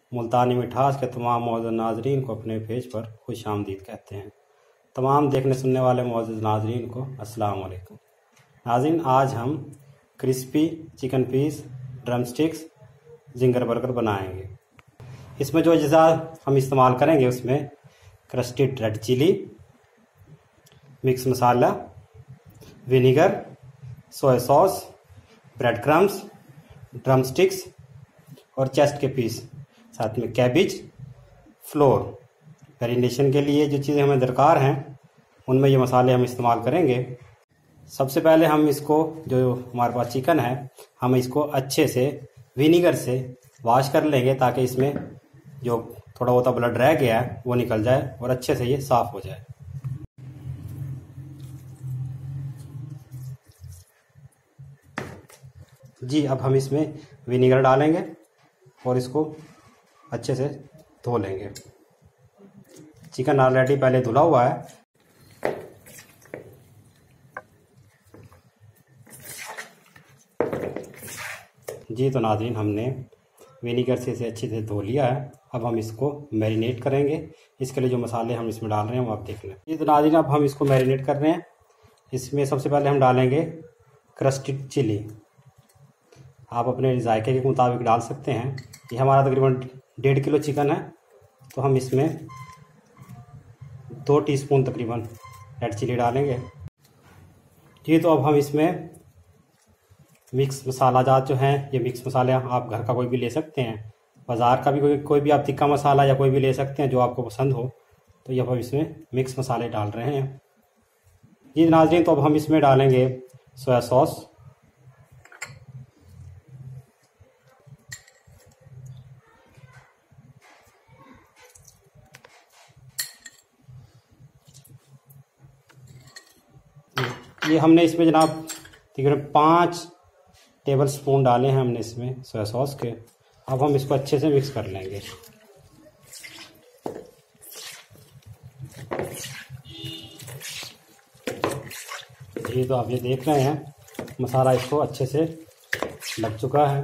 मुल्तानी मिठास के तमाम मौजूद नाजरीन को अपने पेज पर खुश आमदीद कहते हैं। तमाम देखने सुनने वाले मौजूद नाजरीन को अस्सलाम वालेकुम। नाज़रीन, आज हम crispy chicken piece, drumsticks, zinger burger बनाएंगे। इसमें जो अज्जा हम इस्तेमाल करेंगे उसमें crusted red chilli, mix masala, vinegar, soya sauce, bread crumbs, drumsticks और चेस्ट के पीस, साथ में कैबिज, फ्लोर। मैरिनेशन के लिए जो चीज़ें हमें दरकार हैं उनमें ये मसाले हम इस्तेमाल करेंगे। सबसे पहले हम इसको, जो हमारे पास चिकन है, हम इसको अच्छे से विनीगर से वॉश कर लेंगे ताकि इसमें जो थोड़ा बहुत ब्लड रह गया है वो निकल जाए और अच्छे से ये साफ़ हो जाए। जी, अब हम इसमें विनीगर डालेंगे और इसको अच्छे से धो लेंगे। चिकन ऑलरेडी पहले धुला हुआ है। जी तो नाज़रीन, हमने विनीगर से इसे अच्छे से धो लिया है। अब हम इसको मैरिनेट करेंगे। इसके लिए जो मसाले हम इसमें डाल रहे हैं वो आप देख लें। जी तो नाज़रीन, अब हम इसको मैरिनेट कर रहे हैं। इसमें सबसे पहले हम डालेंगे क्रस्टेड चिली। आप अपने जायके के मुताबिक डाल सकते हैं। ये हमारा तकरीबन 1.5 किलो चिकन है, तो हम इसमें 2 टीस्पून तकरीबन रेड चिली डालेंगे। जी तो अब हम इसमें मिक्स मसाला जात जो हैं, ये मिक्स मसाले आप घर का कोई भी ले सकते हैं, बाज़ार का भी कोई भी आप तिक्का मसाला या कोई भी ले सकते हैं जो आपको पसंद हो। तो ये हम इसमें मिक्स मसाले डाल रहे हैं। जी नाज़रीन, तो अब हम इसमें डालेंगे सोया सॉस, ये हमने इसमें जनाब तकरीबन 5 टेबल स्पून डाले हैं हमने इसमें सोया सॉस के। अब हम इसको अच्छे से मिक्स कर लेंगे। ये तो आप ये देख रहे हैं मसाला इसको अच्छे से लग चुका है।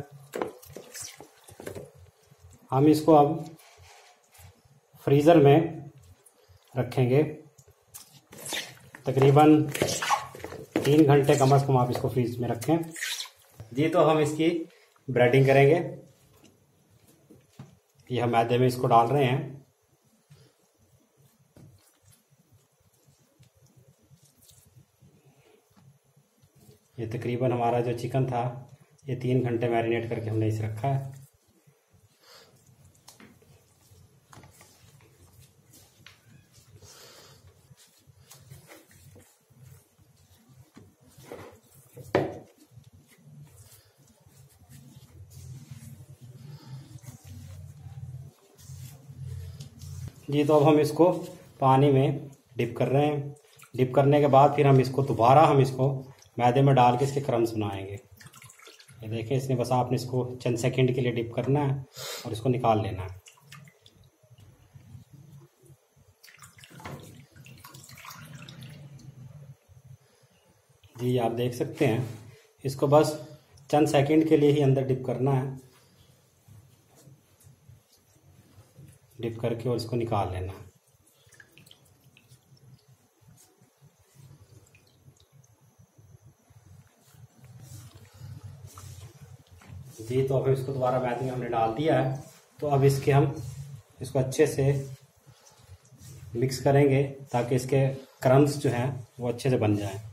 हम इसको अब फ्रीज़र में रखेंगे। तकरीबन 3 घंटे कम से कम आप इसको फ्रीज में रखें। जी तो हम इसकी ब्रेडिंग करेंगे। ये हम मैदे में इसको डाल रहे हैं। ये तकरीबन हमारा जो चिकन था ये 3 घंटे मैरिनेट करके हमने इसे रखा है। जी तो अब हम इसको पानी में डिप कर रहे हैं। डिप करने के बाद फिर हम इसको दोबारा मैदे में डाल के इसके क्रम्स बनाएंगे। ये देखिए, इसने बस आपने इसको चंद सेकंड के लिए डिप करना है और इसको निकाल लेना है। जी आप देख सकते हैं, इसको बस चंद सेकंड के लिए ही अंदर डिप करना है। डिप करके और इसको निकाल लेना है। जी तो अब इसको दोबारा मैदे में हमने डाल दिया है। तो अब इसको अच्छे से मिक्स करेंगे ताकि इसके क्रम्स जो हैं वो अच्छे से बन जाएं।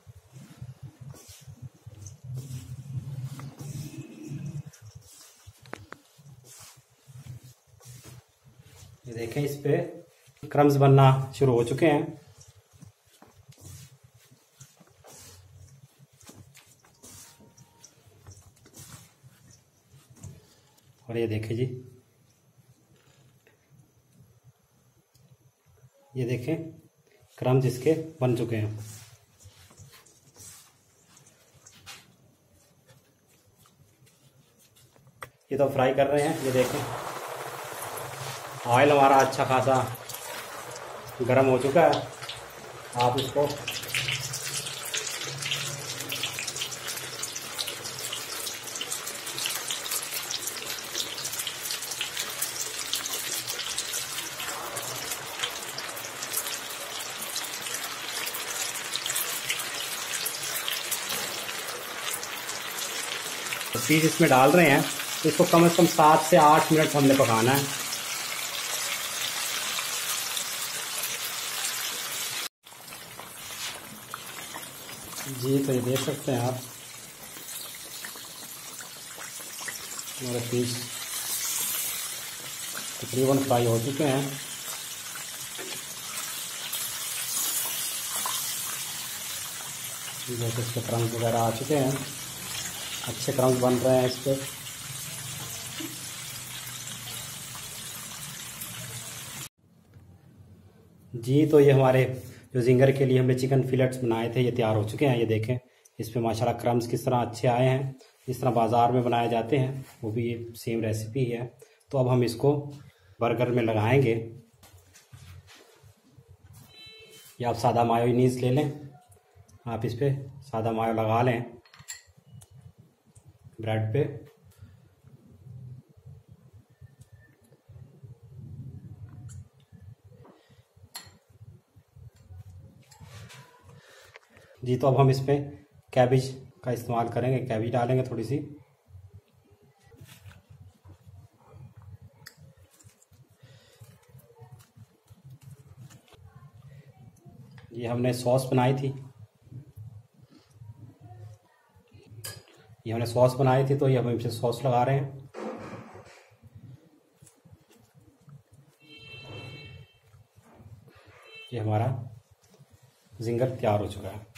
ये देखें, इस पे क्रम्स बनना शुरू हो चुके हैं। और ये देखें जी, ये देखें क्रम्स इसके बन चुके हैं। ये तो फ्राई कर रहे हैं। ये देखें, ऑयल हमारा अच्छा खासा गर्म हो चुका है। आप इसको पीस इसमें डाल रहे हैं, तो इसको कम से कम 7 से 8 मिनट हमने पकाना है। जी तो ये देख सकते हैं आप, हमारे पीस तकरीबन फ्राई हो चुके हैं। जैसे इसके क्रम्स वगैरह आ चुके हैं, अच्छे क्रम्स बन रहे हैं इस पर। जी तो ये हमारे जो जिंगर के लिए हमने चिकन फिलेट्स बनाए थे, ये तैयार हो चुके हैं। ये देखें इस पे माशाल्लाह क्रम्स किस तरह अच्छे आए हैं, जिस तरह बाज़ार में बनाए जाते हैं वो भी ये सेम रेसिपी है। तो अब हम इसको बर्गर में लगाएंगे। या आप सादा मायोनीज़ ले लें, आप इस पे सादा मायो लगा लें ब्रेड पे। जी तो अब हम इसमें कैबिज का इस्तेमाल करेंगे, कैबिज डालेंगे थोड़ी सी। ये हमने सॉस बनाई थी, तो ये हम इसे सॉस लगा रहे हैं। ये हमारा जिंगर तैयार हो चुका है।